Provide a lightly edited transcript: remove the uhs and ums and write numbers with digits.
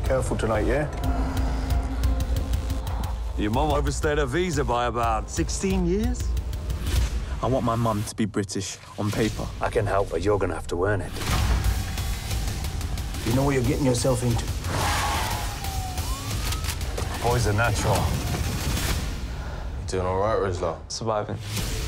Careful tonight, yeah? Your mum overstayed her visa by about 16 years? I want my mum to be British on paper. I can help, but you're gonna have to earn it. You know what you're getting yourself into? Boy's a natural. You doing all right, Rizwan? Surviving.